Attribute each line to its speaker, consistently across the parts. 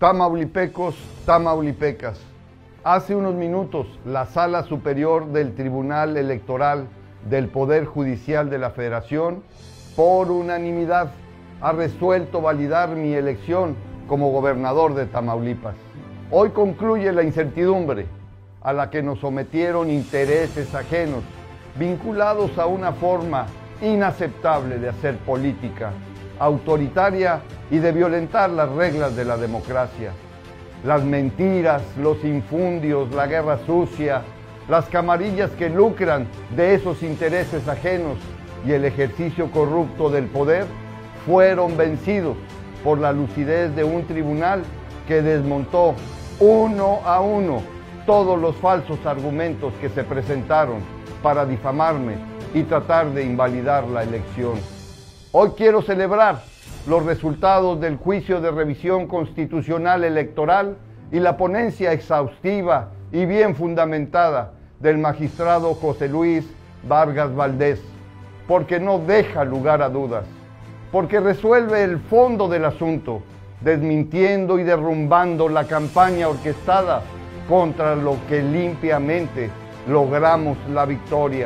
Speaker 1: Tamaulipecos, tamaulipecas. Hace unos minutos, la Sala Superior del Tribunal Electoral del Poder Judicial de la Federación, por unanimidad, ha resuelto validar mi elección como gobernador de Tamaulipas. Hoy concluye la incertidumbre a la que nos sometieron intereses ajenos, vinculados a una forma inaceptable de hacer política, autoritaria y de violentar las reglas de la democracia. Las mentiras, los infundios, la guerra sucia, las camarillas que lucran de esos intereses ajenos y el ejercicio corrupto del poder fueron vencidos por la lucidez de un tribunal que desmontó uno a uno todos los falsos argumentos que se presentaron para difamarme y tratar de invalidar la elección. Hoy quiero celebrar los resultados del juicio de revisión constitucional electoral y la ponencia exhaustiva y bien fundamentada del magistrado José Luis Vargas Valdés, porque no deja lugar a dudas, porque resuelve el fondo del asunto, desmintiendo y derrumbando la campaña orquestada contra lo que limpiamente logramos la victoria.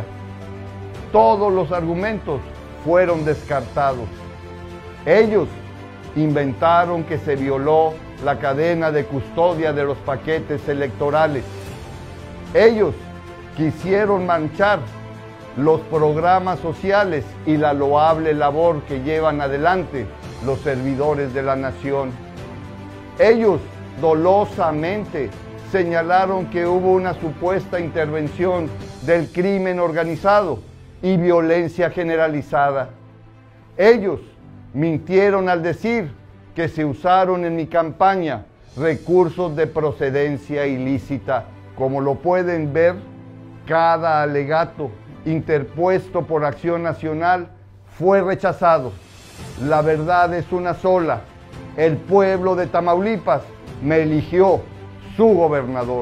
Speaker 1: Todos los argumentos fueron descartados. Ellos inventaron que se violó la cadena de custodia de los paquetes electorales. Ellos quisieron manchar los programas sociales y la loable labor que llevan adelante los servidores de la nación. Ellos dolosamente señalaron que hubo una supuesta intervención del crimen organizado y violencia generalizada. Ellos mintieron al decir que se usaron en mi campaña recursos de procedencia ilícita. Como lo pueden ver, cada alegato interpuesto por Acción Nacional fue rechazado. La verdad es una sola. El pueblo de Tamaulipas me eligió su gobernador.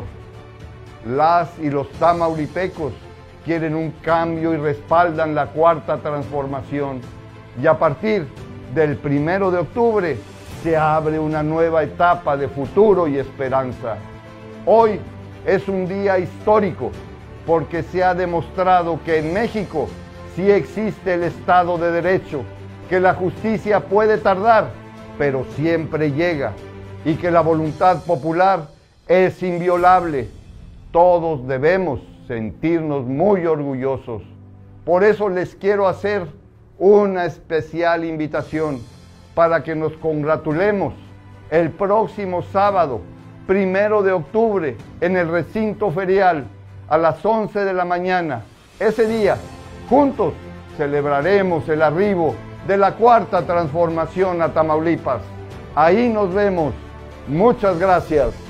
Speaker 1: Las y los tamaulipecos quieren un cambio y respaldan la Cuarta Transformación. Y a partir del 1 de octubre se abre una nueva etapa de futuro y esperanza. Hoy es un día histórico porque se ha demostrado que en México sí existe el Estado de Derecho, que la justicia puede tardar, pero siempre llega, y que la voluntad popular es inviolable. Todos debemos sentirnos muy orgullosos. Por eso les quiero hacer una especial invitación para que nos congratulemos el próximo sábado, 1 de octubre, en el recinto ferial, a las 11 de la mañana. Ese día, juntos, celebraremos el arribo de la Cuarta Transformación a Tamaulipas. Ahí nos vemos. Muchas gracias.